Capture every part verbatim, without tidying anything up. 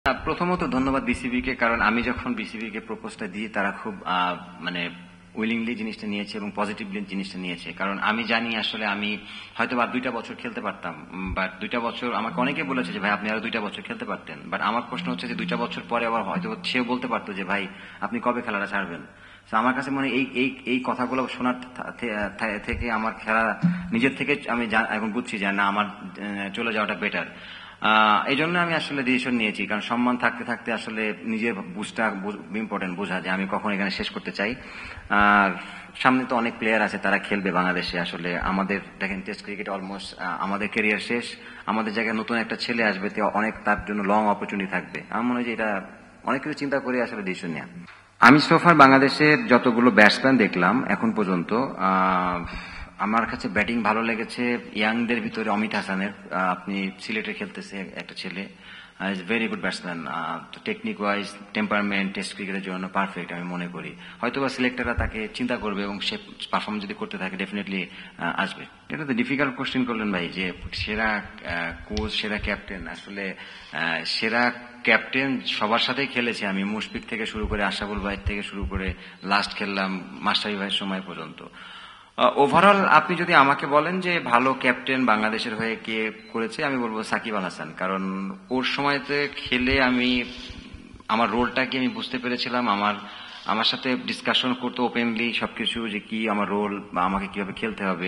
আহ, প্রথমত ধন্যবাদ বিসিবি কে, কারণ আমি যখন বিসিবি কে প্রপোজটা দিই তারা খুব আহ, মানে উইলিংলি জিনিসটা নিয়েছে এবং পজিটিভলি জিনিসটা নিয়েছে। কারণ আমি জানি আসলে আমি হয়তো আর দুইটা বছর খেলতে পারতাম, বাট দুইটা বছর আমাকে অনেকে বলেছে যে ভাই আপনি আরো দুইটা বছর খেলতে পারতেন। বাট আমার প্রশ্ন হচ্ছে যে দুইটা বছর পরে আবার হয়তো সেও বলতে পারতো যে ভাই আপনি কবে খেলাটা ছাড়বেন। তো আমার কাছে মনে হয় এই এই এই কথাগুলো শোনার থা- থে- থেকে আমার খেলা নিজের থেকে আমি জা- এখন বুঝছি যে না আমার আহ, চলে যাওয়াটা বেটার। আহ এই জন্য আমি আসলে ডিসিশন নিয়েছি, কারণ সম্মান থাকতে থাকতে আসলে নিজের বুঝটা ইম্পর্টেন্ট, বোঝা যে আমি কখন এখানে শেষ করতে চাই। আর সামনে তো অনেক প্লেয়ার আছে তারা খেলবে বাংলাদেশে। আসলে আমাদের দেখেন টেস্ট ক্রিকেট অলমোস্ট আমাদের ক্যারিয়ার শেষ, আমাদের জায়গায় নতুন একটা ছেলে আসবে, তো অনেক তার জন্য লং অপরচুনিটি থাকবে। আমার মনে হয় যে এটা অনেক কিছু চিন্তা করে আসলে ডিসিশন নেওয়া। আমি সোফার বাংলাদেশের যতগুলো ব্যাটসম্যান দেখলাম এখন পর্যন্ত, আহ, আমার কাছে ব্যাটিং ভালো লেগেছে ইয়াংদের ভিতরে অমিত হাসানের। আহ, আপনি সিলেটে খেলতেছে একটা ছেলে, is very good batsman. Technique wise temperament test ক্রিকেটের জন্য পারফেক্ট আমি মনে করি। হয়তোবা সিলেক্টররা তাকে চিন্তা করবে এবং সে পারফর্ম যদি করতে থাকে ডেফিনেটলি আসবে। এটা তো ডিফিকাল্ট কোশ্চেন করলেন ভাই, যে সেরা কোচ সেরা ক্যাপ্টেন। আসলে আহ, সেরা ক্যাপ্টেন সবার সাথেই খেলেছি আমি, মুশফিক থেকে শুরু করে আশরাফুল ভাই থেকে শুরু করে লাস্ট খেললাম মাস্টারি ভাইয়ের সময় পর্যন্ত। ওভারঅল আপনি যদি আমাকে বলেন যে ভালো ক্যাপ্টেন বাংলাদেশের হয়ে কে করেছে, আমি বলবো সাকিব আল হাসান। কারণ ওর সময়তে খেলে আমি আমার রোলটাকে আমি বুঝতে পেরেছিলাম। আমার আমার সাথে ডিসকাশন করতো ওপেনলি সবকিছু, যে কি আমার রোল বা আমাকে কিভাবে খেলতে হবে।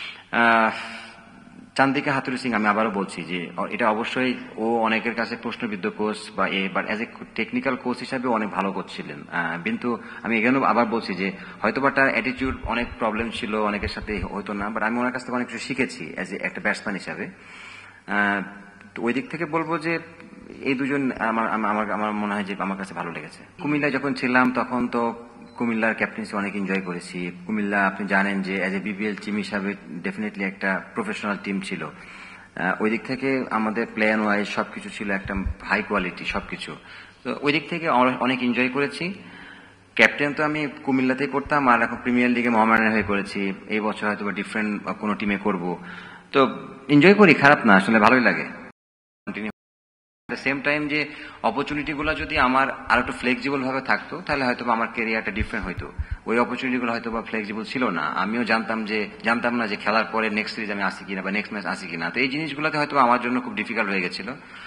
আহ চান্দিকা হাতুরু সিং, আমি আবারও বলছি যে এটা অবশ্যই ও অনেকের কাছে প্রশ্নবিদ্ধ কোচ বা এ, but as a technical coach হিসাবে অনেক ভালো কোচ ছিলেন। আহ, কিন্তু আমি এখানেও আবার বলছি যে হয়তোবা তার অ্যাটিটিউড অনেক প্রবলেম ছিল, অনেকের সাথে হয়তো না, বাট আমি ওনার কাছ থেকে অনেক কিছু শিখেছি অ্যাজ এ একটা ব্যাটসম্যান হিসাবে। আহ, তো ওই দিক থেকে বলবো যে এই দুজন আমার আমার আমার মনে হয় যে আমার কাছে ভালো লেগেছে। কুমিল্লায় যখন ছিলাম তখন তো কুমিল্লার ক্যাপ্টেন্সি অনেক এনজয় করেছি। কুমিল্লা আপনি জানেন যে অ্যাজ এ বিপিএল টিম হিসাবে ডেফিনেটলি একটা প্রফেশনাল টিম ছিল। আহ, ওই দিক থেকে আমাদের প্ল্যান ওয়াইজ সবকিছু ছিল একটা হাই কোয়ালিটি সবকিছু। তো ওই দিক থেকে অনেক এনজয় করেছি। ক্যাপ্টেন তো আমি কুমিল্লাতেই করতাম, আর এখন প্রিমিয়ার লিগে মোহামেডানের হয়ে করেছি। এই বছর হয়তো ডিফারেন্ট কোনো টিমে করব। তো এনজয় করি, খারাপ না, আসলে ভালোই লাগে। সেম টাইম যে অপরচুনিটি গুলো যদি আমার আর একটু ফ্লেক্সিবল ভাবে থাকতো তাহলে হয়তো আমার ক্যারিয়ারটা ডিফারেন্ট হইতো। ওই অপরচুনিটি গুলো হয়তো বা ফ্লেক্সিবল ছিল না। আমিও জানতাম যে জানতাম না যে খেলার পরে নেক্সট সিরিজ আমি আসি কিনা বা নেক্সট ম্যাচ আসি কিনা। তো এই জিনিসগুলোতে হয়তো আমার জন্য খুব ডিফিকাল্ট হয়ে গেছিল।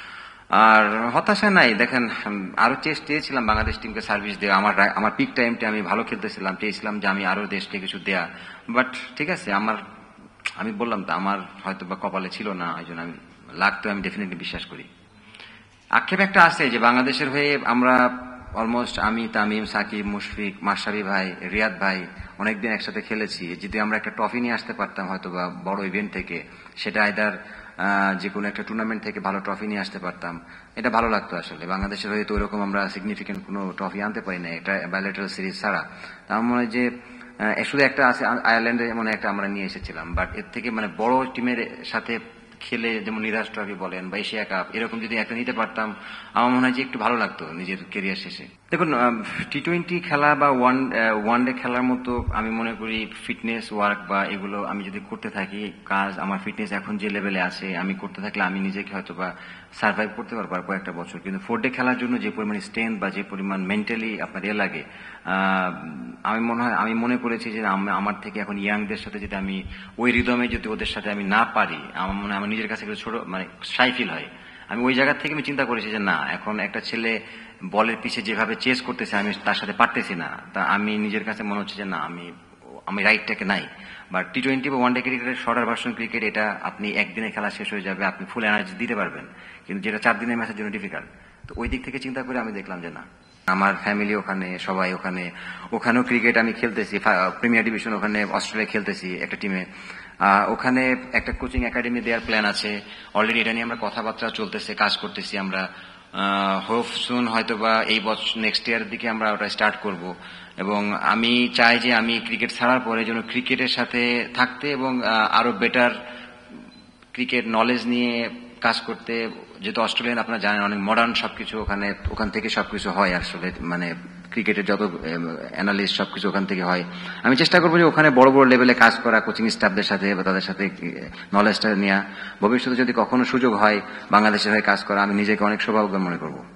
আর হতাশা নাই, দেখেন আরো চেষ্টা চেয়েছিলাম বাংলাদেশ টিমকে সার্ভিস দেওয়া। আমার আমার পিক টাইমটা আমি ভালো খেলতেছিলাম, চেয়েছিলাম যে আমি আরো দেশকে কিছু দেয়া। বাট ঠিক আছে, আমার আমি বললাম তো আমার হয়তো বা কপালে ছিল না, এই জন্য আমি লাগতো, আমি ডেফিনেটলি বিশ্বাস করি। আক্ষেপ একটা আছে যে বাংলাদেশের হয়ে আমরা অলমোস্ট আমি তামিম সাকিব মুশফিক মাশরাফি ভাই রিয়াদ ভাই অনেকদিন একসাথে খেলেছি। যদি আমরা একটা ট্রফি নিয়ে আসতে পারতাম হয়তো বা বড় ইভেন্ট থেকে, সেটা আইদার যে কোনো একটা টুর্নামেন্ট থেকে ভালো ট্রফি নিয়ে আসতে পারতাম, এটা ভালো লাগতো। আসলে বাংলাদেশের হয়ে তো ওইরকম আমরা সিগনিফিকেন্ট কোনো ট্রফি আনতে পারি না, এটা বাইলেটারাল সিরিজ ছাড়া। তা আমার মনে হয় যে আহ, শুধু একটা আছে আয়ারল্যান্ডে যেমন একটা আমরা নিয়ে এসেছিলাম, বাট এর থেকে মানে বড় টিমের সাথে খেলে যেমন নিরাজ ট্রফি বলেন বা এশিয়া কাপ এরকম যদি একটা নিতে পারতাম, আমার মনে হয় যে একটু ভালো লাগতো নিজের কেরিয়ার শেষে। দেখুন টি টোয়েন্টি খেলা বা ওয়ান ওয়ান ডে খেলার মতো আমি মনে করি ফিটনেস ওয়ার্ক বা এগুলো আমি যদি করতে থাকি, কাজ আমার ফিটনেস এখন যে লেভেলে আছে আমি করতে থাকলে আমি নিজেকে হয়তো বা সার্ভাইভ করতে পারবো আর কয়েকটা বছর। কিন্তু ফোর ডে খেলার জন্য যে পরিমাণ স্ট্রেংথ বা যে পরিমাণ মেন্টালি আপনার এ লাগে, আমি মনে হয় আমি মনে করেছি যে আমার থেকে এখন ইয়াংদের সাথে যদি আমি ওই রিদমে যদি ওদের সাথে আমি না পারি, আমার মনে হয় আমার নিজের কাছে ছোট মানে শাই ফিল হয়। আমি ওই জায়গা থেকে আমি চিন্তা করেছি যে না, এখন একটা ছেলে বলের পিছে যেভাবে চেস করতেছে আমি তার সাথে পারতেছি না। তা আমি নিজের কাছে মনে হচ্ছে যে না, আমি আমি রাইটটাকে নাই। বাট টি টোয়েন্টি বা ওয়ান ডে ক্রিকেটের শর্টার ভার্সন ক্রিকেট, এটা আপনি একদিনে খেলা শেষ হয়ে যাবে, আপনি ফুল এনার্জি দিতে পারবেন, কিন্তু যেটা চার দিনের ম্যাচের জন্য ডিফিকাল্ট। তো ওই দিক থেকে চিন্তা করে আমি দেখলাম যে না, আমার ফ্যামিলি ওখানে, সবাই ওখানে, ওখানেও ক্রিকেট আমি খেলতেছি প্রিমিয়ার ডিভিশন, ওখানে অস্ট্রেলিয়া খেলতেছি একটা টিমে। ওখানে একটা কোচিং একাডেমি দেওয়ার প্ল্যান আছে অলরেডি, এটা নিয়ে আমরা কথাবার্তা চলতেছে, কাজ করতেছি আমরা। হোপ সুন হয়তো বা এই বছর নেক্সট ইয়ারের দিকে আমরা ওটা স্টার্ট করব। এবং আমি চাই যে আমি ক্রিকেট ছাড়ার পরে যেন ক্রিকেটের সাথে থাকতে এবং আরো বেটার ক্রিকেট নলেজ নিয়ে কাজ করতে। যেহেতু অস্ট্রেলিয়ান আপনারা জানেন অনেক মডার্ন সবকিছু, ওখানে ওখান থেকে সবকিছু হয় আসলে, মানে ক্রিকেটের যত অ্যানালিস্ট সবকিছু ওখান থেকে হয়। আমি চেষ্টা করবো যে ওখানে বড় বড় লেভেলে কাজ করা, কোচিং স্টাফদের সাথে বা তাদের সাথে নলেজটা নেওয়া। ভবিষ্যতে যদি কখনো সুযোগ হয় বাংলাদেশের হয়ে কাজ করা, আমি নিজেকে অনেক সৌভাগ্য মনে করবো।